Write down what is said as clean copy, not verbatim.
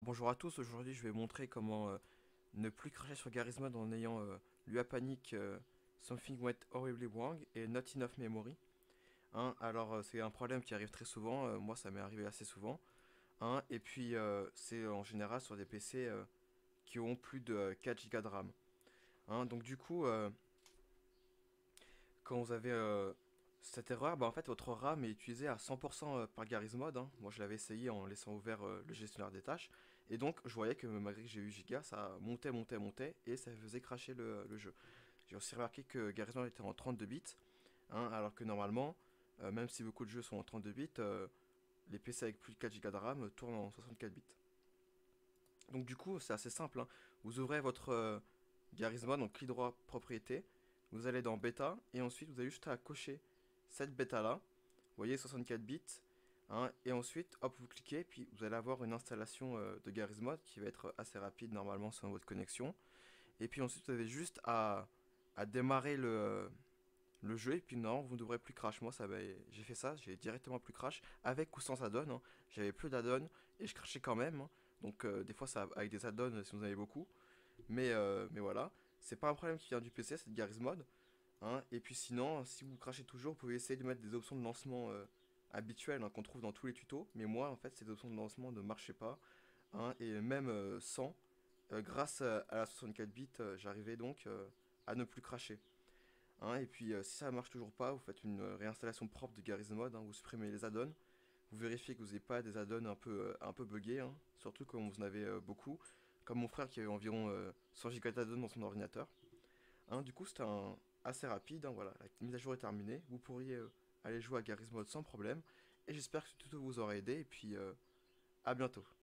Bonjour à tous, aujourd'hui je vais montrer comment ne plus cracher sur Garry's Mod en ayant lu à panique Something Went Horribly Wrong et Not Enough Memory. C'est un problème qui arrive très souvent, moi ça m'est arrivé assez souvent. Et puis c'est en général sur des PC qui ont plus de 4 Go de RAM. Donc du coup, quand vous avez cette erreur, en fait votre RAM est utilisé à 100% par Garry's Mod. Moi je l'avais essayé en laissant ouvert le gestionnaire des tâches. Et donc je voyais que malgré que j'ai eu Giga, ça montait, montait, montait et ça faisait cracher le jeu. J'ai aussi remarqué que Garry's Mod était en 32 bits, alors que normalement, même si beaucoup de jeux sont en 32 bits, les PC avec plus de 4 Go de RAM tournent en 64 bits. Donc du coup c'est assez simple. Vous ouvrez votre Garry's Mod, donc clic droit propriété, vous allez dans bêta et ensuite vous avez juste à cocher cette bêta là. Vous voyez 64 bits. Et ensuite, hop, vous cliquez, puis vous allez avoir une installation de Garry's Mod qui va être assez rapide normalement selon votre connexion. Et puis ensuite, vous avez juste à démarrer le jeu, et puis non, vous ne devrez plus crash. Moi, j'ai fait ça, j'ai directement plus crash, avec ou sans add-on. J'avais plus d'add-on, et je crachais quand même. Donc des fois, ça avec des add-ons si vous en avez beaucoup. Mais voilà, c'est pas un problème qui vient du PC, c'est de Garry's Mod. Et puis sinon, si vous crachez toujours, vous pouvez essayer de mettre des options de lancement habituelles qu'on trouve dans tous les tutos. Mais moi, en fait, ces options de lancement ne marchaient pas. Et même sans, grâce à la 64 bits, j'arrivais donc à ne plus cracher. Et puis si ça marche toujours pas, vous faites une réinstallation propre de Garry's Mod, vous supprimez les add-ons, vous vérifiez que vous n'avez pas des add-ons un peu buggés, surtout quand vous en avez beaucoup, comme mon frère qui avait environ 100 Go d'add-ons dans son ordinateur. Du coup, c'était assez rapide, voilà, la mise à jour est terminée, vous pourriez aller jouer à Garry's Mod sans problème, et j'espère que ce tuto vous aura aidé, et puis à bientôt.